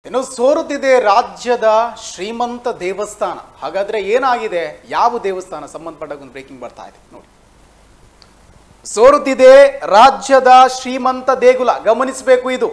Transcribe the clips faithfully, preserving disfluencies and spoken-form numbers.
ಇನ್ನು ಸೋರುತ್ತಿದೆ ರಾಜ್ಯದ ಶ್ರೀಮಂತ ದೇವಸ್ಥಾನ. ಹಾಗಾದ್ರೆ ಏನಾಗಿದೆ, ಯಾವ ದೇವಸ್ಥಾನ ಸಂಬಂಧಪಟ್ಟ ಒಂದು ಬ್ರೇಕಿಂಗ್ ಬರ್ತಾ ಇದೆ ನೋಡಿ. ಸೋರುತ್ತಿದೆ ರಾಜ್ಯದ ಶ್ರೀಮಂತ ದೇಗುಲ. ಗಮನಿಸಬೇಕು, ಇದು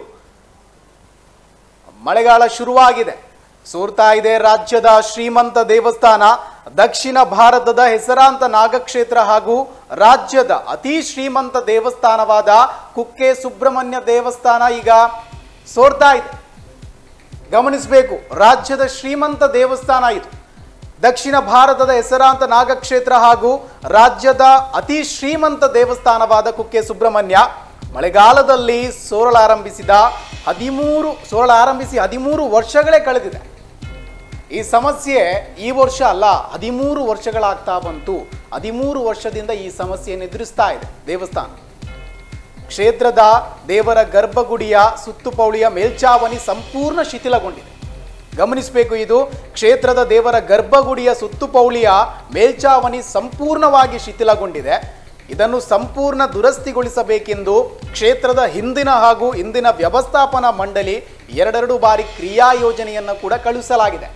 ಮಳೆಗಾಲ ಶುರುವಾಗಿದೆ, ಸೋರ್ತಾ ಇದೆ ರಾಜ್ಯದ ಶ್ರೀಮಂತ ದೇವಸ್ಥಾನ. ದಕ್ಷಿಣ ಭಾರತದ ಹೆಸರಾಂತ ನಾಗಕ್ಷೇತ್ರ ಹಾಗೂ ರಾಜ್ಯದ ಅತಿ ಶ್ರೀಮಂತ ದೇವಸ್ಥಾನವಾದ ಕುಕ್ಕೆ ಸುಬ್ರಹ್ಮಣ್ಯ ದೇವಸ್ಥಾನ ಈಗ ಸೋರ್ತಾ ಇದೆ. ಗಮನಿಸಬೇಕು, ರಾಜ್ಯದ ಶ್ರೀಮಂತ ದೇವಸ್ಥಾನ ಇದು. ದಕ್ಷಿಣ ಭಾರತದ ಹೆಸರಾಂತ ನಾಗಕ್ಷೇತ್ರ ಹಾಗೂ ರಾಜ್ಯದ ಅತಿ ಶ್ರೀಮಂತ ದೇವಸ್ಥಾನವಾದ ಕುಕ್ಕೆ ಸುಬ್ರಹ್ಮಣ್ಯ ಮಳೆಗಾಲದಲ್ಲಿ ಸೋರಲಾರಂಭಿಸಿದ ಹದಿಮೂರು ಸೋರಲಾರಂಭಿಸಿ ಹದಿಮೂರು ವರ್ಷಗಳೇ ಕಳೆದಿದೆ. ಈ ಸಮಸ್ಯೆ ಈ ವರ್ಷ ಅಲ್ಲ, ಹದಿಮೂರು ವರ್ಷಗಳಾಗ್ತಾ ಬಂತು. ಹದಿಮೂರು ವರ್ಷದಿಂದ ಈ ಸಮಸ್ಯೆಯನ್ನು ಎದುರಿಸ್ತಾ ಇದೆ ದೇವಸ್ಥಾನ. ಕ್ಷೇತ್ರದ ದೇವರ ಗರ್ಭಗುಡಿಯ ಸುತ್ತುಪೌಳಿಯ ಮೇಲ್ಚಾವಣಿ ಸಂಪೂರ್ಣ ಶಿಥಿಲಗೊಂಡಿದೆ. ಗಮನಿಸಬೇಕು, ಇದು ಕ್ಷೇತ್ರದ ದೇವರ ಗರ್ಭಗುಡಿಯ ಸುತ್ತುಪೌಳಿಯ ಮೇಲ್ಚಾವಣಿ ಸಂಪೂರ್ಣವಾಗಿ ಶಿಥಿಲಗೊಂಡಿದೆ. ಇದನ್ನು ಸಂಪೂರ್ಣ ದುರಸ್ತಿಗೊಳಿಸಬೇಕೆಂದು ಕ್ಷೇತ್ರದ ಹಿಂದಿನ ಹಾಗೂ ಇಂದಿನ ವ್ಯವಸ್ಥಾಪನಾ ಮಂಡಳಿ ಎರಡೆರಡು ಬಾರಿ ಕ್ರಿಯಾ ಯೋಜನೆಯನ್ನು ಕೂಡ ಕಳುಹಿಸಲಾಗಿದೆ.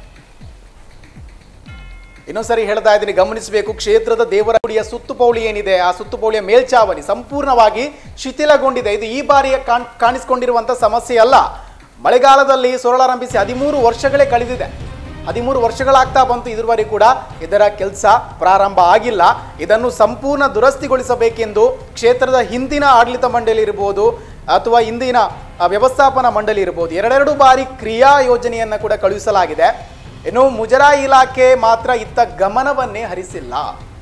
ಇನ್ನೊಂದ್ಸರಿ ಹೇಳ್ತಾ ಇದ್ದೀನಿ, ಗಮನಿಸಬೇಕು, ಕ್ಷೇತ್ರದ ದೇವರ ಗುಡಿಯ ಸುತ್ತುಪೌಳಿ ಏನಿದೆ, ಆ ಸುತ್ತುಪೌಳಿಯ ಮೇಲ್ಚಾವಣಿ ಸಂಪೂರ್ಣವಾಗಿ ಶಿಥಿಲಗೊಂಡಿದೆ. ಇದು ಈ ಬಾರಿಯ ಕಾಣ್ ಕಾಣಿಸಿಕೊಂಡಿರುವಂಥ ಸಮಸ್ಯೆ ಅಲ್ಲ. ಮಳೆಗಾಲದಲ್ಲಿ ಸೊರಲಾರಂಭಿಸಿ ಹದಿಮೂರು ವರ್ಷಗಳೇ ಕಳೆದಿದೆ. ಹದಿಮೂರು ವರ್ಷಗಳಾಗ್ತಾ ಬಂತು, ಇದುವರೆಗೂ ಕೂಡ ಇದರ ಕೆಲಸ ಪ್ರಾರಂಭ ಆಗಿಲ್ಲ. ಇದನ್ನು ಸಂಪೂರ್ಣ ದುರಸ್ತಿಗೊಳಿಸಬೇಕೆಂದು ಕ್ಷೇತ್ರದ ಹಿಂದಿನ ಆಡಳಿತ ಮಂಡಳಿ ಇರ್ಬೋದು ಅಥವಾ ಇಂದಿನ ವ್ಯವಸ್ಥಾಪನಾ ಮಂಡಳಿ ಇರ್ಬೋದು ಎರಡೆರಡು ಬಾರಿ ಕ್ರಿಯಾ ಯೋಜನೆಯನ್ನು ಕೂಡ ಕಳುಹಿಸಲಾಗಿದೆ. ಇನ್ನು ಮುಜರಾಯಿ ಇಲಾಖೆ ಮಾತ್ರ ಇತ್ತ ಗಮನವನ್ನೇ ಹರಿಸಿಲ್ಲ.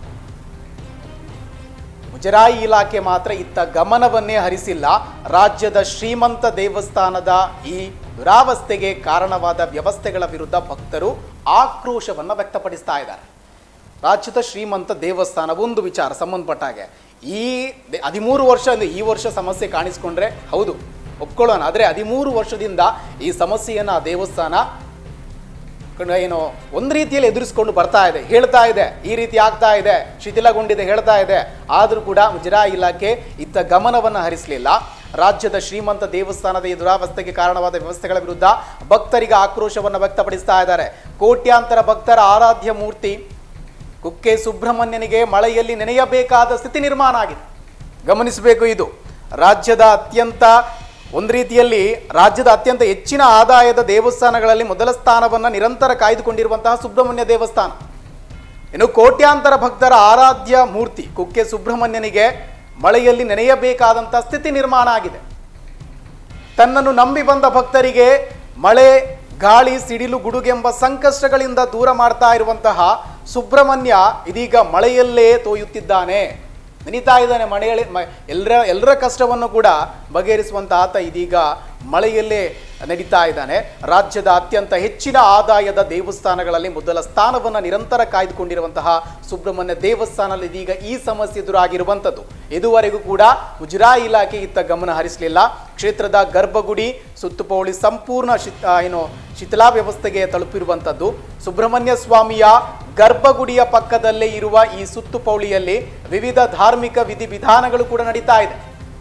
ಮುಜರಾಯಿ ಇಲಾಖೆ ಮಾತ್ರ ಇತ್ತ ಗಮನವನ್ನೇ ಹರಿಸಿಲ್ಲ. ರಾಜ್ಯದ ಶ್ರೀಮಂತ ದೇವಸ್ಥಾನದ ಈ ದುರಾವಸ್ಥೆಗೆ ಕಾರಣವಾದ ವ್ಯವಸ್ಥೆಗಳ ವಿರುದ್ಧ ಭಕ್ತರು ಆಕ್ರೋಶವನ್ನು ವ್ಯಕ್ತಪಡಿಸ್ತಾ ಇದ್ದಾರೆ. ರಾಜ್ಯದ ಶ್ರೀಮಂತ ದೇವಸ್ಥಾನ ಒಂದು ವಿಚಾರ ಸಂಬಂಧಪಟ್ಟ ಹಾಗೆ ಈ ಹದಿಮೂರು ವರ್ಷ ಅಂದರೆ ಈ ವರ್ಷ ಸಮಸ್ಯೆ ಕಾಣಿಸ್ಕೊಂಡ್ರೆ ಹೌದು ಒಪ್ಕೊಳ್ಳೋಣ. ಆದರೆ ಹದಿಮೂರು ವರ್ಷದಿಂದ ಈ ಸಮಸ್ಯೆಯನ್ನು ಆ ದೇವಸ್ಥಾನ ಏನು ಒಂದು ರೀತಿಯಲ್ಲಿ ಎದುರಿಸ್ಕೊಂಡು ಬರ್ತಾ ಇದೆ, ಹೇಳ್ತಾ ಇದೆ ಈ ರೀತಿ ಆಗ್ತಾ ಇದೆ, ಶಿಥಿಲಗೊಂಡಿದೆ ಹೇಳ್ತಾ ಇದೆ. ಆದರೂ ಕೂಡ ಮುಜರಾಯಿ ಇಲಾಖೆ ಇತ್ತ ಗಮನವನ್ನು ಹರಿಸಲಿಲ್ಲ. ರಾಜ್ಯದ ಶ್ರೀಮಂತ ದೇವಸ್ಥಾನದ ಈ ದುರಾವಸ್ಥೆಗೆ ಕಾರಣವಾದ ವ್ಯವಸ್ಥೆಗಳ ವಿರುದ್ಧ ಭಕ್ತರಿಗೆ ಆಕ್ರೋಶವನ್ನು ವ್ಯಕ್ತಪಡಿಸ್ತಾ ಇದ್ದಾರೆ. ಕೋಟ್ಯಾಂತರ ಭಕ್ತರ ಆರಾಧ್ಯ ಮೂರ್ತಿ ಕುಕ್ಕೆ ಸುಬ್ರಹ್ಮಣ್ಯನಿಗೆ ಮಳೆಯಲ್ಲಿ ನೆನೆಯಬೇಕಾದ ಸ್ಥಿತಿ ನಿರ್ಮಾಣ ಆಗಿದೆ. ಗಮನಿಸಬೇಕು, ಇದು ರಾಜ್ಯದ ಅತ್ಯಂತ ಒಂದು ರೀತಿಯಲ್ಲಿ ರಾಜ್ಯದ ಅತ್ಯಂತ ಹೆಚ್ಚಿನ ಆದಾಯದ ದೇವಸ್ಥಾನಗಳಲ್ಲಿ ಮೊದಲ ಸ್ಥಾನವನ್ನು ನಿರಂತರ ಕಾಯ್ದುಕೊಂಡಿರುವಂತಹ ಸುಬ್ರಹ್ಮಣ್ಯ ದೇವಸ್ಥಾನ. ಇನ್ನು ಕೋಟ್ಯಾಂತರ ಭಕ್ತರ ಆರಾಧ್ಯ ಮೂರ್ತಿ ಕುಕ್ಕೆ ಸುಬ್ರಹ್ಮಣ್ಯನಿಗೆ ಮಳೆಯಲ್ಲಿ ನೆನೆಯಬೇಕಾದಂಥ ಸ್ಥಿತಿ ನಿರ್ಮಾಣ ಆಗಿದೆ. ತನ್ನನ್ನು ನಂಬಿ ಬಂದ ಭಕ್ತರಿಗೆ ಮಳೆ, ಗಾಳಿ, ಸಿಡಿಲು, ಗುಡುಗೆಂಬ ಸಂಕಷ್ಟಗಳಿಂದ ದೂರ ಮಾಡ್ತಾ ಇರುವಂತಹ ಸುಬ್ರಹ್ಮಣ್ಯ ಇದೀಗ ಮಳೆಯಲ್ಲೇ ತೋಯುತ್ತಿದ್ದಾನೆ, ನೆನೀತಾ ಇದ್ದಾನೆ. ಮಳೆಯಲ್ಲಿ ಎಲ್ಲರ ಎಲ್ಲರ ಕಷ್ಟವನ್ನು ಕೂಡ ಬಗೆಹರಿಸುವಂಥ ಆತ ಇದೀಗ ಮಳೆಯಲ್ಲೇ ನಡೀತಾ ಇದ್ದಾನೆ. ರಾಜ್ಯದ ಅತ್ಯಂತ ಹೆಚ್ಚಿನ ಆದಾಯದ ದೇವಸ್ಥಾನಗಳಲ್ಲಿ ಮೊದಲ ಸ್ಥಾನವನ್ನು ನಿರಂತರ ಕಾಯ್ದುಕೊಂಡಿರುವಂತಹ ಸುಬ್ರಹ್ಮಣ್ಯ ದೇವಸ್ಥಾನದಲ್ಲಿ ಇದೀಗ ಈ ಸಮಸ್ಯೆ ಎದುರಾಗಿರುವಂಥದ್ದು. ಇದುವರೆಗೂ ಕೂಡ ಮುಜರಾಯಿ ಇಲಾಖೆ ಇತ್ತ ಗಮನ ಹರಿಸಲಿಲ್ಲ. ಕ್ಷೇತ್ರದ ಗರ್ಭಗುಡಿ ಸುತ್ತುಪೌಳಿ ಸಂಪೂರ್ಣ ಶಿಥ್ ಏನು ಶಿಥಿಲಾ ವ್ಯವಸ್ಥೆಗೆ ತಲುಪಿರುವಂಥದ್ದು. ಸುಬ್ರಹ್ಮಣ್ಯ ಸ್ವಾಮಿಯ ಗರ್ಭಗುಡಿಯ ಪಕ್ಕದಲ್ಲೇ ಇರುವ ಈ ಸುತ್ತುಪೌಳಿಯಲ್ಲಿ ವಿವಿಧ ಧಾರ್ಮಿಕ ವಿಧಿವಿಧಾನಗಳು ಕೂಡ ನಡೀತಾ ಇದೆ.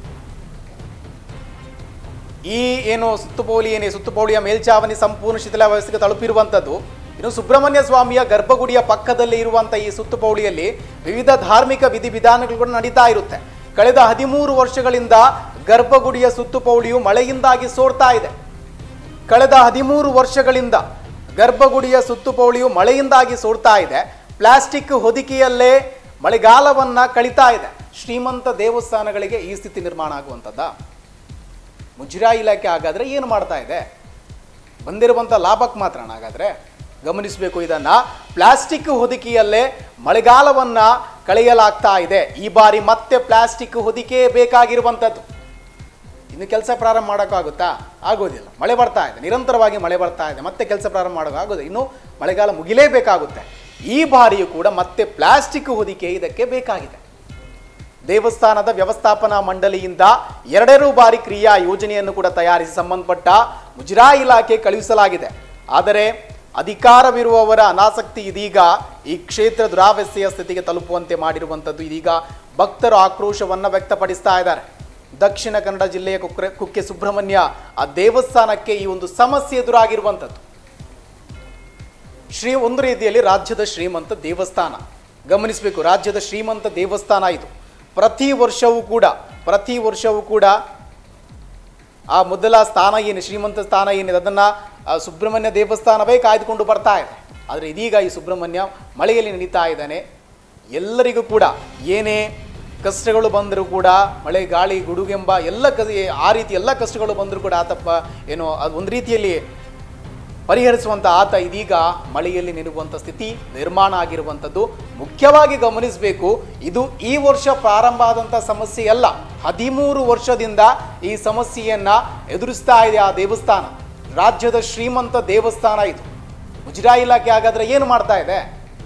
ಈ ಏನು ಸುತ್ತುಪೌಳಿ ಏನೇ ಸುತ್ತುಪೌಳಿಯ ಮೇಲ್ಚಾವಣಿ ಸಂಪೂರ್ಣ ಶಿಥಿಲ ವ್ಯವಸ್ಥೆಗೆ ತಲುಪಿರುವಂಥದ್ದು. ಇನ್ನು ಸುಬ್ರಹ್ಮಣ್ಯ ಸ್ವಾಮಿಯ ಗರ್ಭಗುಡಿಯ ಪಕ್ಕದಲ್ಲೇ ಇರುವಂಥ ಈ ಸುತ್ತುಪೌಳಿಯಲ್ಲಿ ವಿವಿಧ ಧಾರ್ಮಿಕ ವಿಧಿವಿಧಾನಗಳು ಕೂಡ ನಡೀತಾ ಇರುತ್ತೆ. ಕಳೆದ ಹದಿಮೂರು ವರ್ಷಗಳಿಂದ ಗರ್ಭಗುಡಿಯ ಸುತ್ತುಪೌಳಿಯು ಮಳೆಯಿಂದಾಗಿ ಸೋರ್ತಾ ಇದೆ. ಕಳೆದ ಹದಿಮೂರು ವರ್ಷಗಳಿಂದ ಗರ್ಭಗುಡಿಯ ಸುತ್ತುಪೌಳಿಯು ಮಳೆಯಿಂದಾಗಿ ಸೋರ್ತಾ ಇದೆ. ಪ್ಲಾಸ್ಟಿಕ್ ಹೊದಿಕೆಯಲ್ಲೇ ಮಳೆಗಾಲವನ್ನು ಕಳೀತಾ ಇದೆ. ಶ್ರೀಮಂತ ದೇವಸ್ಥಾನಗಳಿಗೆ ಈ ಸ್ಥಿತಿ ನಿರ್ಮಾಣ ಆಗುವಂಥದ್ದ? ಮುಜರಾಯಿ ಇಲಾಖೆ ಹಾಗಾದರೆ ಏನು ಮಾಡ್ತಾ ಇದೆ? ಬಂದಿರುವಂಥ ಲಾಭಕ್ಕೆ ಮಾತ್ರ ಹಾಗಾದರೆ ಗಮನಿಸಬೇಕು. ಇದನ್ನು ಪ್ಲಾಸ್ಟಿಕ್ ಹೊದಿಕೆಯಲ್ಲೇ ಮಳೆಗಾಲವನ್ನು ಕಳೆಯಲಾಗ್ತಾ ಇದೆ. ಈ ಬಾರಿ ಮತ್ತೆ ಪ್ಲಾಸ್ಟಿಕ್ ಹೊದಿಕೆ ಬೇಕಾಗಿರುವಂಥದ್ದು. ಇನ್ನು ಕೆಲಸ ಪ್ರಾರಂಭ ಮಾಡೋಕ್ಕಾಗುತ್ತಾ? ಆಗೋದಿಲ್ಲ. ಮಳೆ ಬರ್ತಾ ಇದೆ, ನಿರಂತರವಾಗಿ ಮಳೆ ಬರ್ತಾ ಇದೆ, ಮತ್ತೆ ಕೆಲಸ ಪ್ರಾರಂಭ ಮಾಡೋಕ್ಕಾಗೋದು. ಇನ್ನು ಮಳೆಗಾಲ ಮುಗಿಲೇಬೇಕಾಗುತ್ತೆ. ಈ ಬಾರಿಯೂ ಕೂಡ ಮತ್ತೆ ಪ್ಲಾಸ್ಟಿಕ್ ಹೊದಿಕೆ ಇದಕ್ಕೆ ಬೇಕಾಗಿದೆ. ದೇವಸ್ಥಾನದ ವ್ಯವಸ್ಥಾಪನಾ ಮಂಡಳಿಯಿಂದ ಎರಡೆರಡು ಬಾರಿ ಕ್ರಿಯಾ ಯೋಜನೆಯನ್ನು ಕೂಡ ತಯಾರಿಸಿ ಸಂಬಂಧಪಟ್ಟ ಮುಜರಾಯಿ ಇಲಾಖೆ ಕಳುಹಿಸಲಾಗಿದೆ. ಆದರೆ ಅಧಿಕಾರವಿರುವವರ ಅನಾಸಕ್ತಿ ಇದೀಗ ಈ ಕ್ಷೇತ್ರ ದುರಾವಸ್ಥೆಯ ಸ್ಥಿತಿಗೆ ತಲುಪುವಂತೆ ಮಾಡಿರುವಂಥದ್ದು. ಇದೀಗ ಭಕ್ತರು ಆಕ್ರೋಶವನ್ನು ವ್ಯಕ್ತಪಡಿಸ್ತಾ ಇದ್ದಾರೆ. ದಕ್ಷಿಣ ಕನ್ನಡ ಜಿಲ್ಲೆಯ ಕುಕ್ಕೆ ಕುಕ್ಕೆ ಸುಬ್ರಹ್ಮಣ್ಯ ಆ ದೇವಸ್ಥಾನಕ್ಕೆ ಈ ಒಂದು ಸಮಸ್ಯೆ ಎದುರಾಗಿರುವಂಥದ್ದು. ಶ್ರೀ ಒಂದು ರೀತಿಯಲ್ಲಿ ರಾಜ್ಯದ ಶ್ರೀಮಂತ ದೇವಸ್ಥಾನ, ಗಮನಿಸಬೇಕು, ರಾಜ್ಯದ ಶ್ರೀಮಂತ ದೇವಸ್ಥಾನ ಇದು. ಪ್ರತಿ ವರ್ಷವೂ ಕೂಡ ಪ್ರತಿ ವರ್ಷವೂ ಕೂಡ ಆ ಮೊದಲ ಸ್ಥಾನ ಏನು ಶ್ರೀಮಂತ ಸ್ಥಾನ ಏನಿದೆ ಅದನ್ನು ಸುಬ್ರಹ್ಮಣ್ಯ ದೇವಸ್ಥಾನವೇ ಕಾಯ್ದುಕೊಂಡು ಬರ್ತಾ ಇದೆ. ಆದರೆ ಇದೀಗ ಈ ಸುಬ್ರಹ್ಮಣ್ಯ ಮಳೆಯಲ್ಲಿ ನೆನೀತಾ ಇದ್ದಾನೆ. ಎಲ್ಲರಿಗೂ ಕೂಡ ಏನೇ ಕಷ್ಟಗಳು ಬಂದರೂ ಕೂಡ, ಮಳೆ ಗಾಳಿ ಗುಡುಗೆಂಬ ಎಲ್ಲ ಕ ಆ ರೀತಿ ಎಲ್ಲ ಕಷ್ಟಗಳು ಬಂದರೂ ಕೂಡ ಆತಪ್ಪ ಏನೋ ಅದು ಒಂದು ರೀತಿಯಲ್ಲಿ ಪರಿಹರಿಸುವಂಥ ಆತ ಇದೀಗ ಮಳೆಯಲ್ಲಿ ನೆನೆಯುವಂಥ ಸ್ಥಿತಿ ನಿರ್ಮಾಣ ಆಗಿರುವಂಥದ್ದು. ಮುಖ್ಯವಾಗಿ ಗಮನಿಸಬೇಕು, ಇದು ಈ ವರ್ಷ ಪ್ರಾರಂಭ ಆದಂಥ ಸಮಸ್ಯೆ ಅಲ್ಲ. ಹದಿಮೂರು ವರ್ಷದಿಂದ ಈ ಸಮಸ್ಯೆಯನ್ನು ಎದುರಿಸ್ತಾ ಇದೆ ಆ ದೇವಸ್ಥಾನ. ರಾಜ್ಯದ ಶ್ರೀಮಂತ ದೇವಸ್ಥಾನ ಇದು. ಮುಜರಾಯಿ ಇಲಾಖೆ ಹಾಗಾದರೆ ಏನು ಮಾಡ್ತಾ ಇದೆ?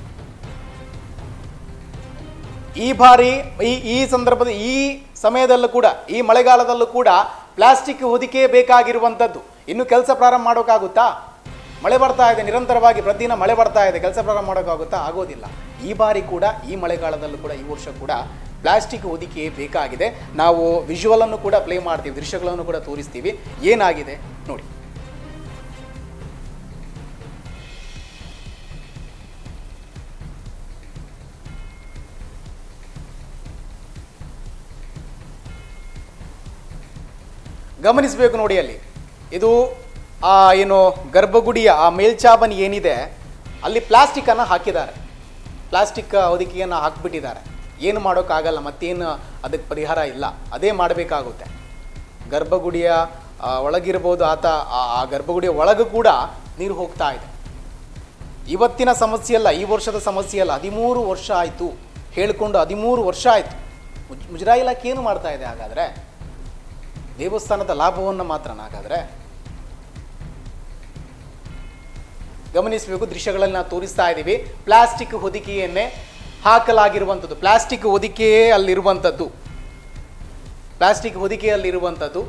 ಈ ಬಾರಿ ಈ ಈ ಸಂದರ್ಭದ ಈ ಸಮಯದಲ್ಲೂ ಕೂಡ, ಈ ಮಳೆಗಾಲದಲ್ಲೂ ಕೂಡ ಪ್ಲಾಸ್ಟಿಕ್ ಹೊದಿಕೆ ಬೇಕಾಗಿರುವಂಥದ್ದು. ಇನ್ನು ಕೆಲಸ ಪ್ರಾರಂಭ ಮಾಡೋಕ್ಕಾಗುತ್ತಾ? ಮಳೆ ಬರ್ತಾ ಇದೆ, ನಿರಂತರವಾಗಿ ಪ್ರತಿದಿನ ಮಳೆ ಬರ್ತಾ ಇದೆ, ಕೆಲಸ ಪ್ರಾರಂಭ ಮಾಡೋಕ್ಕಾಗುತ್ತಾ? ಆಗೋದಿಲ್ಲ. ಈ ಬಾರಿ ಕೂಡ, ಈ ಮಳೆಗಾಲದಲ್ಲೂ ಕೂಡ, ಈ ವರ್ಷ ಕೂಡ ಪ್ಲಾಸ್ಟಿಕ್ ಹೊದಿಕೆ ಬೇಕಾಗಿದೆ. ನಾವು ವಿಜುವಲನ್ನು ಕೂಡ ಪ್ಲೇ ಮಾಡ್ತೀವಿ, ದೃಶ್ಯಗಳನ್ನು ಕೂಡ ತೋರಿಸ್ತೀವಿ. ಏನಾಗಿದೆ ನೋಡಿ. ಗಮನಿಸಬೇಕು ನೋಡಿ, ಅಲ್ಲಿ ಇದು ಆ ಏನು ಗರ್ಭಗುಡಿಯ ಆ ಮೇಲ್ಚಾವಣಿ ಏನಿದೆ ಅಲ್ಲಿ ಪ್ಲಾಸ್ಟಿಕ್ಕನ್ನು ಹಾಕಿದ್ದಾರೆ, ಪ್ಲಾಸ್ಟಿಕ್ ಹೊದಿಕೆಯನ್ನು ಹಾಕಿಬಿಟ್ಟಿದ್ದಾರೆ. ಏನು ಮಾಡೋಕ್ಕಾಗಲ್ಲ, ಮತ್ತೇನು ಅದಕ್ಕೆ ಪರಿಹಾರ ಇಲ್ಲ, ಅದೇ ಮಾಡಬೇಕಾಗುತ್ತೆ. ಗರ್ಭಗುಡಿಯ ಒಳಗಿರ್ಬೋದು, ಆತ ಆ ಗರ್ಭಗುಡಿಯ ಒಳಗೂ ಕೂಡ ನೀರು ಹೋಗ್ತಾ ಇದೆ. ಇವತ್ತಿನ ಸಮಸ್ಯೆ ಅಲ್ಲ, ಈ ವರ್ಷದ ಸಮಸ್ಯೆ ಅಲ್ಲ, ಹದಿಮೂರು ವರ್ಷ ಆಯಿತು ಹೇಳಿಕೊಂಡು ಹದಿಮೂರು ವರ್ಷ ಆಯಿತು. ಮುಜ್ ಮುಜರಾಯಿ ಇಲಾಖೆ ಏನು ಮಾಡ್ತಾ ಇದೆ ಹಾಗಾದರೆ? ದೇವಸ್ಥಾನದ ಲಾಭವನ್ನು ಮಾತ್ರ ಹಾಗಾದರೆ ಗಮನಿಸಬೇಕು. ದೃಶ್ಯಗಳಲ್ಲಿ ನಾವು ತೋರಿಸ್ತಾ ಇದ್ದೀವಿ. ಪ್ಲಾಸ್ಟಿಕ್ ಹೊದಿಕೆಯನ್ನೇ ಹಾಕಲಾಗಿರುವಂಥದ್ದು, ಪ್ಲಾಸ್ಟಿಕ್ ಹೊದಿಕೆಯೇ ಅಲ್ಲಿರುವಂಥದ್ದು, ಪ್ಲಾಸ್ಟಿಕ್ ಹೊದಿಕೆಯಲ್ಲಿರುವಂಥದ್ದು.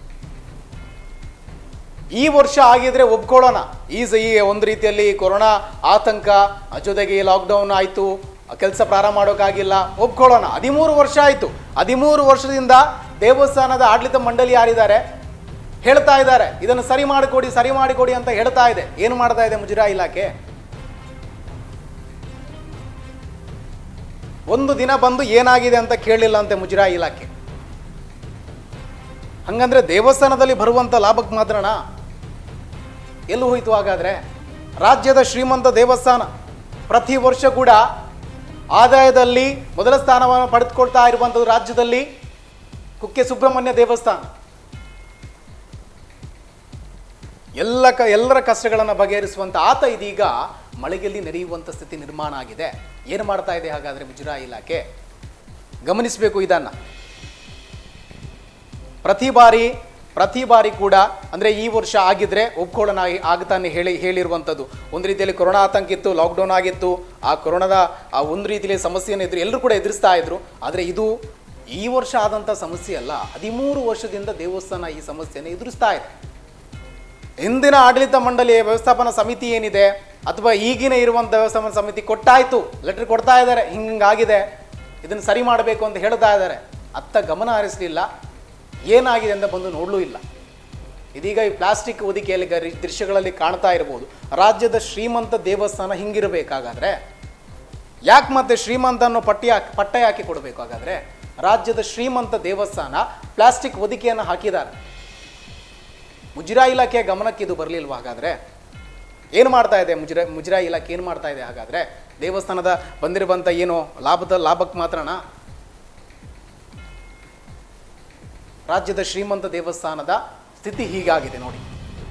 ಈ ವರ್ಷ ಆಗಿದ್ರೆ ಒಪ್ಕೊಳ್ಳೋಣ, ಈ ಈ ಒಂದು ರೀತಿಯಲ್ಲಿ ಕೊರೋನಾ ಆತಂಕ, ಜೊತೆಗೆ ಲಾಕ್ಡೌನ್ ಆಯಿತು, ಕೆಲಸ ಪ್ರಾರಂಭ ಮಾಡೋಕ್ಕಾಗಿಲ್ಲ, ಒಪ್ಕೊಳ್ಳೋಣ. ಹದಿಮೂರು ವರ್ಷ ಆಯಿತು. ಹದಿಮೂರು ವರ್ಷದಿಂದ ದೇವಸ್ಥಾನದ ಆಡಳಿತ ಮಂಡಳಿ ಯಾರಿದ್ದಾರೆ ಹೇಳ್ತಾ ಇದ್ದಾರೆ, ಇದನ್ನು ಸರಿ ಮಾಡಿಕೊಡಿ ಸರಿ ಮಾಡಿಕೊಡಿ ಅಂತ ಹೇಳ್ತಾ ಇದೆ. ಏನು ಮಾಡ್ತಾ ಇದೆ ಮುಜರಾಯಿ ಇಲಾಖೆ? ಒಂದು ದಿನ ಬಂದು ಏನಾಗಿದೆ ಅಂತ ಕೇಳಲಿಲ್ಲ ಅಂತೆ ಮುಜರಾಯಿ ಇಲಾಖೆ. ಹಂಗಂದ್ರೆ ದೇವಸ್ಥಾನದಲ್ಲಿ ಬರುವಂಥ ಲಾಭಕ್ಕೆ ಮಾತ್ರನಾ? ಎಲ್ಲಿ ಹೋಯಿತು ಹಾಗಾದ್ರೆ? ರಾಜ್ಯದ ಶ್ರೀಮಂತ ದೇವಸ್ಥಾನ ಪ್ರತಿ ವರ್ಷ ಕೂಡ ಆದಾಯದಲ್ಲಿ ಮೊದಲ ಸ್ಥಾನವನ್ನು ಪಡೆದುಕೊಳ್ತಾ ಇರುವಂಥದ್ದು ರಾಜ್ಯದಲ್ಲಿ ಕುಕ್ಕೆ ಸುಬ್ರಹ್ಮಣ್ಯ ದೇವಸ್ಥಾನ. ಎಲ್ಲ ಕ ಎಲ್ಲರ ಕಷ್ಟಗಳನ್ನು ಬಗೆಹರಿಸುವಂಥ ಆತ ಇದೀಗ ಮಳೆಯಲ್ಲಿ ನೆರೆಯುವಂಥ ಸ್ಥಿತಿ ನಿರ್ಮಾಣ ಆಗಿದೆ. ಏನು ಮಾಡ್ತಾ ಇದೆ ಹಾಗಾದರೆ ಮುಜರಾಯಿ ಇಲಾಖೆ? ಗಮನಿಸಬೇಕು ಇದನ್ನು. ಪ್ರತಿ ಬಾರಿ ಪ್ರತಿ ಬಾರಿ ಕೂಡ ಅಂದರೆ ಈ ವರ್ಷ ಆಗಿದ್ರೆ ಒಪ್ಕೊಳ್ಳೋಣ ಆಗ್ತಾನೆ ಹೇಳಿ ಹೇಳಿರುವಂಥದ್ದು. ಒಂದು ರೀತಿಯಲ್ಲಿ ಕೊರೋನಾ ಆತಂಕ ಇತ್ತು, ಲಾಕ್ಡೌನ್ ಆಗಿತ್ತು, ಆ ಕೊರೋನಾದ ಆ ಒಂದು ರೀತಿಯಲ್ಲಿ ಸಮಸ್ಯೆಯನ್ನು ಎದುರು ಎಲ್ಲರೂ ಕೂಡ ಎದುರಿಸ್ತಾ ಇದ್ರು. ಆದರೆ ಇದು ಈ ವರ್ಷ ಆದಂಥ ಸಮಸ್ಯೆ ಅಲ್ಲ, ಹದಿಮೂರು ವರ್ಷದಿಂದ ದೇವಸ್ಥಾನ ಈ ಸಮಸ್ಯೆಯನ್ನು ಎದುರಿಸ್ತಾ ಇದೆ. ಹಿಂದಿನ ಆಡಳಿತ ಮಂಡಳಿ ವ್ಯವಸ್ಥಾಪನಾ ಸಮಿತಿ ಏನಿದೆ ಅಥವಾ ಈಗಿನ ಇರುವಂಥ ವ್ಯವಸ್ಥಾಪನಾ ಸಮಿತಿ ಕೊಟ್ಟಾಯಿತು, ಲೆಟರ್ ಕೊಡ್ತಾ ಇದ್ದಾರೆ, ಹಿಂಗಾಗಿದೆ, ಇದನ್ನು ಸರಿ ಮಾಡಬೇಕು ಅಂತ ಹೇಳ್ತಾ ಇದ್ದಾರೆ. ಅತ್ತ ಗಮನ ಹರಿಸಲಿಲ್ಲ, ಏನಾಗಿದೆ ಅಂತ ಬಂದು ನೋಡಲೂ ಇಲ್ಲ. ಇದೀಗ ಈ ಪ್ಲಾಸ್ಟಿಕ್ ಹೊದಿಕೆಯಲ್ಲಿ ದೃಶ್ಯಗಳಲ್ಲಿ ಕಾಣ್ತಾ ಇರ್ಬೋದು. ರಾಜ್ಯದ ಶ್ರೀಮಂತ ದೇವಸ್ಥಾನ ಹಿಂಗಿರಬೇಕಾಗಾದ್ರೆ ಯಾಕೆ ಮತ್ತೆ ಶ್ರೀಮಂತ ಅನ್ನೋ ಪಟ್ಟಿ ಹಾಕಿ ಪಟ್ಟ ಹಾಕಿ ಕೊಡಬೇಕು ಹಾಗಾದರೆ? ರಾಜ್ಯದ ಶ್ರೀಮಂತ ದೇವಸ್ಥಾನ ಪ್ಲಾಸ್ಟಿಕ್ ಹೊದಿಕೆಯನ್ನು ಹಾಕಿದ್ದಾರೆ. ಮುಜರಾಯಿ ಇಲಾಖೆಯ ಗಮನಕ್ಕೆ ಇದು ಬರಲಿಲ್ವ ಹಾಗಾದರೆ? ಏನು ಮಾಡ್ತಾ ಇದೆ ಮುಜರಾ ಮುಜರಾಯಿ ಇಲಾಖೆ ಏನು ಮಾಡ್ತಾ ಇದೆ ಹಾಗಾದರೆ? ದೇವಸ್ಥಾನದ ಬಂದಿರುವಂಥ ಏನು ಲಾಭದ ಲಾಭಕ್ಕೆ ಮಾತ್ರನಾ? ರಾಜ್ಯದ ಶ್ರೀಮಂತ ದೇವಸ್ಥಾನದ ಸ್ಥಿತಿ ಹೀಗಾಗಿದೆ ನೋಡಿ.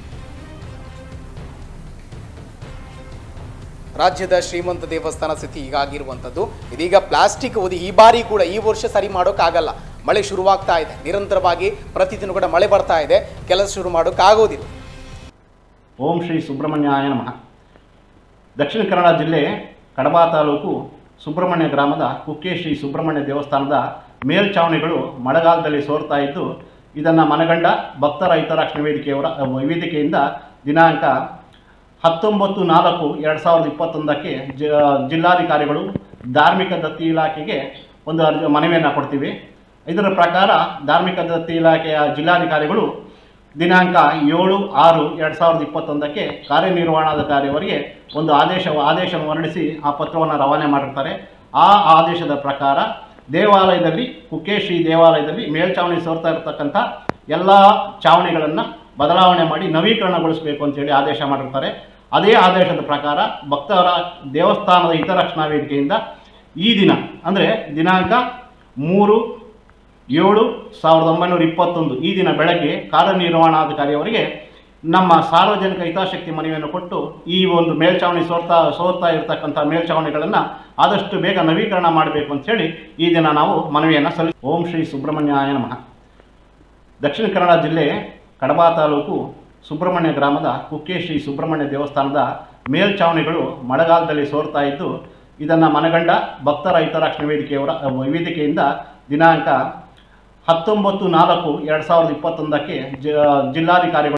ರಾಜ್ಯದ ಶ್ರೀಮಂತ ದೇವಸ್ಥಾನ ಸ್ಥಿತಿ ಹೀಗಾಗಿರುವಂಥದ್ದು. ಇದೀಗ ಪ್ಲಾಸ್ಟಿಕ್ ಹೊದಿ ಈ ಬಾರಿ ಕೂಡ ಈ ವರ್ಷ ಸರಿ ಮಾಡೋಕ್ಕಾಗಲ್ಲ. ಮಳೆ ಶುರುವಾಗ್ತಾ ಇದೆ, ನಿರಂತರವಾಗಿ ಪ್ರತಿದಿನ ಕೂಡ ಮಳೆ ಬರ್ತಾ ಇದೆ, ಕೆಲಸ ಶುರು ಮಾಡೋಕ್ಕಾಗೋದಿಲ್ಲ. ಓಂ ಶ್ರೀ ಸುಬ್ರಹ್ಮಣ್ಯಾಯ ನಮಃ. ದಕ್ಷಿಣ ಕನ್ನಡ ಜಿಲ್ಲೆ ಕಡಬ ತಾಲೂಕು ಸುಬ್ರಹ್ಮಣ್ಯ ಗ್ರಾಮದ ಕುಕ್ಕೆ ಶ್ರೀ ಸುಬ್ರಹ್ಮಣ್ಯ ದೇವಸ್ಥಾನದ ಮೇಲ್ಛಾವಣಿಗಳು ಮಳೆಗಾಲದಲ್ಲಿ ಸೋರ್ತಾ ಇದ್ದು, ಇದನ್ನು ಮನಗಂಡ ಭಕ್ತರ ಹಿತರಕ್ಷಣಾ ವೇದಿಕೆಯವರ ವೇದಿಕೆಯಿಂದ ದಿನಾಂಕ ಹತ್ತೊಂಬತ್ತು ನಾಲ್ಕು ಎರಡು ಸಾವಿರದ ಇಪ್ಪತ್ತೊಂದಕ್ಕೆ ಜಿಲ್ಲಾಧಿಕಾರಿಗಳು ಧಾರ್ಮಿಕ ದತ್ತಿ ಇಲಾಖೆಗೆ ಒಂದು ಅರ್ಜಿ ಮನವಿಯನ್ನು ಕೊಡ್ತೀವಿ. ಇದರ ಪ್ರಕಾರ ಧಾರ್ಮಿಕ ದತ್ತಿ ಇಲಾಖೆಯ ಜಿಲ್ಲಾಧಿಕಾರಿಗಳು ದಿನಾಂಕ ಏಳು ಆರು ಎರಡು ಸಾವಿರದ ಇಪ್ಪತ್ತೊಂದಕ್ಕೆ ಕಾರ್ಯನಿರ್ವಹಣಾಧಿಕಾರಿಯವರಿಗೆ ಒಂದು ಆದೇಶ ಆದೇಶವನ್ನು ಹೊರಡಿಸಿ ಆ ಪತ್ರವನ್ನು ರವಾನೆ ಮಾಡಿರ್ತಾರೆ. ಆ ಆದೇಶದ ಪ್ರಕಾರ ದೇವಾಲಯದಲ್ಲಿ, ಕುಕ್ಕೆ ಶ್ರೀ ದೇವಾಲಯದಲ್ಲಿ ಮೇಲ್ಛಾವಣಿ ಸೋರ್ತಾ ಇರತಕ್ಕಂಥ ಎಲ್ಲ ಚಾವಣಿಗಳನ್ನು ಬದಲಾವಣೆ ಮಾಡಿ ನವೀಕರಣಗೊಳಿಸಬೇಕು ಅಂತೇಳಿ ಆದೇಶ ಮಾಡಿರ್ತಾರೆ. ಅದೇ ಆದೇಶದ ಪ್ರಕಾರ ಭಕ್ತರ ದೇವಸ್ಥಾನದ ಹಿತರಕ್ಷಣಾ ವೇದಿಕೆಯಿಂದ ಈ ದಿನ ಅಂದರೆ ದಿನಾಂಕ ಮೂರು ಏಳು ಸಾವಿರದ ಒಂಬೈನೂರ ಇಪ್ಪತ್ತೊಂದು ಈ ದಿನ ಬೆಳಗ್ಗೆ ಕಾರ್ಯನಿರ್ವಹಣಾಧಿಕಾರಿಯವರಿಗೆ ನಮ್ಮ ಸಾರ್ವಜನಿಕ ಹಿತಾಸಕ್ತಿ ಮನವಿಯನ್ನು ಕೊಟ್ಟು ಈ ಒಂದು ಮೇಲ್ಛಾವಣಿ ಸೋರ್ತಾ ಸೋರ್ತಾ ಇರತಕ್ಕಂಥ ಮೇಲ್ಛಾವಣಿಗಳನ್ನು ಆದಷ್ಟು ಬೇಗ ನವೀಕರಣ ಮಾಡಬೇಕು ಅಂಥೇಳಿ ಈ ದಿನ ನಾವು ಮನವಿಯನ್ನು ಸಲ್ಲಿ. ಓಂ ಶ್ರೀ ಸುಬ್ರಹ್ಮಣ್ಯಾಯ ನಮಃ. ದಕ್ಷಿಣ ಕನ್ನಡ ಜಿಲ್ಲೆ ಕಡಬ ತಾಲೂಕು ಸುಬ್ರಹ್ಮಣ್ಯ ಗ್ರಾಮದ ಕುಕ್ಕೆ ಶ್ರೀ ಸುಬ್ರಹ್ಮಣ್ಯ ದೇವಸ್ಥಾನದ ಮೇಲ್ಛಾವಣಿಗಳು ಮಳೆಗಾಲದಲ್ಲಿ ಸೋರ್ತಾ ಇದ್ದು, ಇದನ್ನು ಮನಗಂಡ ಭಕ್ತರ ಹಿತರಕ್ಷಣಾ ವೇದಿಕೆಯವರ ವೇದಿಕೆಯಿಂದ ದಿನಾಂಕ ಹತ್ತೊಂಬತ್ತು ನಾಲ್ಕು ಎರಡು ಸಾವಿರದ ಇಪ್ಪತ್ತೊಂದಕ್ಕೆ ಜಿಲ್ಲಾಧಿಕಾರಿಗಳು